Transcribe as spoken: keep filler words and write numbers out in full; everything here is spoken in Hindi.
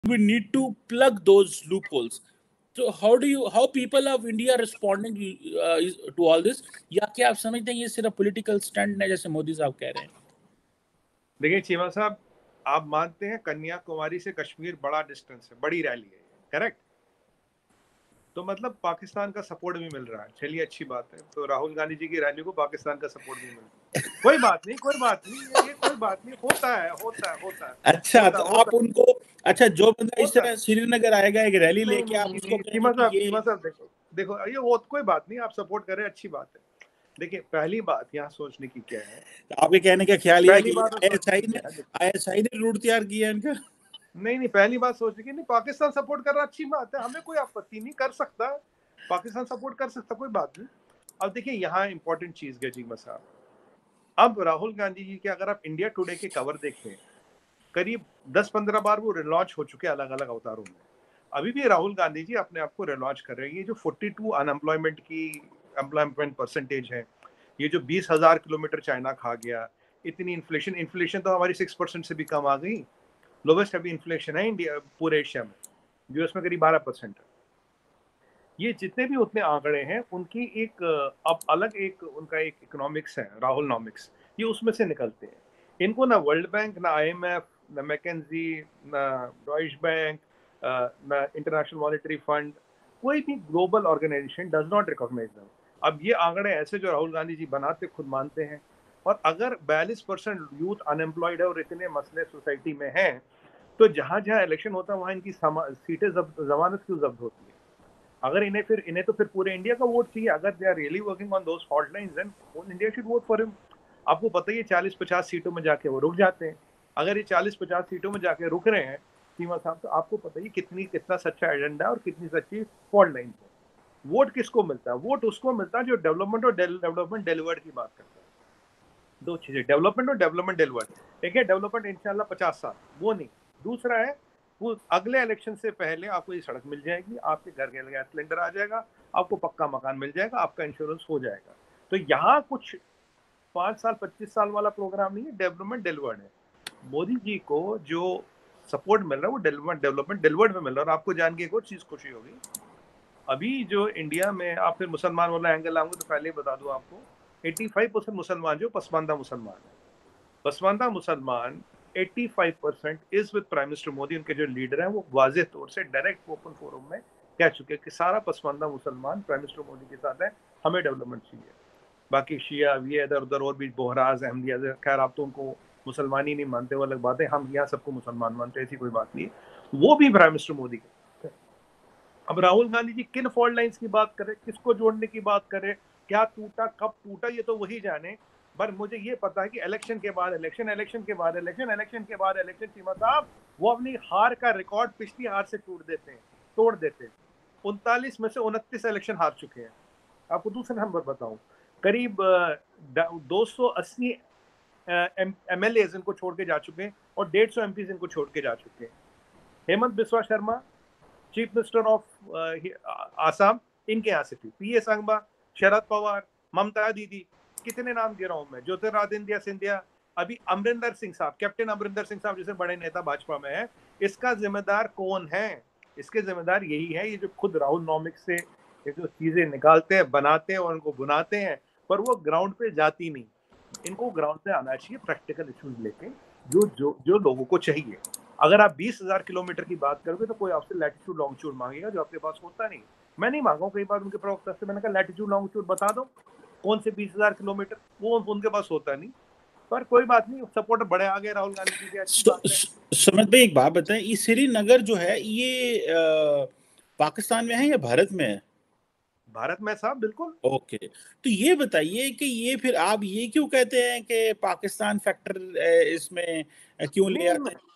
we need to plug those loopholes. So how do you, how people of India responding uh, to all this? या क्या आप समझते हैं ये सिर्फ पॉलिटिकल स्टंट है जैसे मोदी साहब कह रहे हैं? देखिए चीमा साहब, आप मानते हैं कन्याकुमारी से कश्मीर बड़ा डिस्टेंस है, बड़ी रैली है, करेक्ट? तो मतलब पाकिस्तान का सपोर्ट भी मिल रहा है, चलिए अच्छी बात है। तो राहुल गांधी जी की रैली को पाकिस्तान का सपोर्ट भी मिल रहा है, कोई बात नहीं, कोई बात नहीं, ये, ये कोई बात नहीं, होता है, होता है, होता है। अच्छा, होता, तो होता, आप उनको, अच्छा जो बंदा इस तरह श्रीनगर आएगा एक रैली नहीं, लेके, आप नहीं, उसको नहीं, कहेंगे चीमा कि साहब, ये चीमा साहब देखो, देखो ये वो कोई बात नहीं, आप सपोर्ट करें, अच्छी बात है। देखिए पहली बात यहाँ सोचने की क्या है, आपके कहने का ख्याल ये है पहली कि बात आईएसआई ने आईएसआई ने रूट तैयार किया है इनका? नहीं नहीं, पहली बात सोचने की नहीं, पाकिस्तान सपोर्ट कर रहा, अच्छी बात है, हमें कोई आपत्ति नहीं, कर सकता है पाकिस्तान सपोर्ट कर सकता, कोई बात नहीं। अब देखिए यहाँ इंपॉर्टेंट चीज है चीमा साहब, अब राहुल गांधी जी के अगर आप इंडिया टुडे के कवर देखें, करीब दस पंद्रह बार वो रिलॉन्च हो चुके अलग अलग अवतारों में। अभी भी राहुल गांधी जी अपने आप को रिलॉन्च कर रहे हैं। ये जो बयालीस अनएम्प्लॉयमेंट की एम्प्लॉयमेंट परसेंटेज है, ये जो बीस हजार किलोमीटर चाइना खा गया, इतनी इन्फ्लेशन, इन्फ्लेशन तो हमारी सिक्स परसेंट से भी कम आ गई, लोवेस्ट अभी इन्फ्लेशन है इंडिया पूरे एशिया में, यूएस में करीब बारह परसेंट है। ये जितने भी उतने आंकड़े हैं उनकी एक अब अलग एक उनका एक इकोनॉमिक्स है, राहुल नॉमिक्स, ये उसमें से निकलते हैं। इनको ना वर्ल्ड बैंक, ना आईएमएफ, ना मैकेंजी, ना डॉइश बैंक, ना इंटरनेशनल मॉनेटरी फंड, कोई भी global organisation does not recognise them. अब ये आंकड़े ऐसे जो राहुल गांधी जी बनाते खुद मानते हैं, और अगर बयालीस परसेंट यूथ अनएम्प्लॉयड है और इतने मसले सोसाइटी में हैं, तो जहां जहां इलेक्शन होता है वहां इनकी सीटें जमानत क्यों जब्त होती है? अगर इन्हें फिर इन्हें तो फिर पूरे इंडिया का वोट चाहिए, अगर they are really working on those fault lines, then whole India should vote for him. आपको पता ही है चालीस पचास सीटों में जाके वो रुक जाते हैं। अगर ये चालीस पचास सीटों में जाके रुक रहे हैं सीमा साहब, तो आपको पता ही कितनी कितना सच्चा एजेंडा है और कितनी सच्ची फॉल्ट लाइन है। वोट किसको मिलता है? वोट उसको मिलता है जो डेवलपमेंट और डेवलपमेंट डिलीवर्ड की बात करता है। दो चीजें, डेवलपमेंट और डेवलपमेंट डिलीवर्ड। एक है डेवलपमेंट इंशाल्लाह पचास साल, वो नहीं। दूसरा है वो अगले इलेक्शन से पहले आपको ये सड़क मिल जाएगी, आपके घर के गैस सिलेंडर आ जाएगा, आपको पक्का मकान मिल जाएगा, आपका इंश्योरेंस हो जाएगा। तो यहाँ कुछ पांच साल पच्चीस साल वाला प्रोग्राम नहीं है, डेवलपमेंट डिलीवर्ड है। मोदी जी को जो सपोर्ट मिल रहा है वो डेवलपमेंट डेवलपमेंट डिलीवर्ड में मिल रहा है। और आपको जान के एक और चीज खुशी होगी, अभी जो इंडिया में, आप फिर मुसलमान वाला एंगल आऊंगे तो पहले बता दूं आपको, पचासी परसेंट मुसलमान जो पसमानदा मुसलमान है, पसमानदा मुसलमान पचासी percent is with Prime Minister Modi. उनके जो लीडर हैं वो वाज़ेह तौर से डायरेक्ट ओपन फोरम में कह चुके हैं कि सारा पसमानदा मुसलमान प्राइम मिनिस्टर मोदी के साथ है, हमें डेवलपमेंट चाहिए। बाकी शिया ये इधर उधर और भी बोहराज अहमदिया, खैर आप तो उनको मुसलमान ही नहीं मानते, वो अलग बात है, हम यहाँ सबको मुसलमान मानते हैं, ऐसी कोई बात नहीं है। वो भी प्राइम मिनिस्टर मोदी के। अब राहुल गांधी जी किन फॉल्ट लाइंस की बात करें, किसको जोड़ने की बात करें, क्या टूटा कब टूटा ये तो वही जाने, पर मुझे ये पता है कि इलेक्शन के बाद इलेक्शन, इलेक्शन के बाद इलेक्शन, इलेक्शन के बाद इलेक्शन, चीमा साहब वो अपनी हार का रिकॉर्ड पिछली हार से तोड़ देते हैं, तोड़ देते हैं। उनतालीस में से उनतीस इलेक्शन हार चुके हैं। आपको दूसरा नंबर बताऊं, करीब दो सौ अस्सी एमएलए इनको छोड़ के जा चुके हैं और डेढ़ सौ एमपी इनको छोड़ के जा चुके हैं। Hemant Biswa Sharma chief minister of Assam, इनके यहाँ से थी, पी ए संगमा, शरद पवार, ममता दीदी, कितने नाम दे रहा हूं मैं, ज्योतिरादित्य सिंधिया, अभी अमरिंदर सिंह साहब, कैप्टन अमरिंदर सिंह साहब जैसे बड़े नेता भाजपा में है। इसका जिम्मेदार कौन है? इसके जिम्मेदार यही है, ये जो खुद राहुल नॉमिक्स से ये जो चीजें निकालते हैं, बनाते हैं और उनको बुनाते हैं, पर वो ग्राउंड पे जाती नहीं। इनको ग्राउंड पे आना चाहिए प्रैक्टिकल इश्यूज लेके, जो जो जो लोगों को चाहिए। अगर आप बीस हजार किलोमीटर की बात करोगे तो कोई आपसे लैटिट्यूड लॉन्गिट्यूड मांगेगा, जो आपके पास होता नहीं। मैं नहीं मांगा कई बार उनके प्रवक्ता से, मैंने कहा लैटिट्यूड लॉन्गिट्यूड बता दो कौन से बीस हजार किलोमीटर, वो उनके पास होता नहीं। पर कोई बात नहीं, सपोर्टर बड़े आ गए राहुल गांधी जी के, अच्छी बात है। सुमित भाई एक बात बताएं, ये श्रीनगर जो है ये आ, पाकिस्तान में है या भारत में है? भारत में साहब, बिल्कुल। ओके, तो ये बताइए कि ये फिर आप ये क्यों कहते हैं कि पाकिस्तान फैक्टर इसमें क्यों ले आते हैं?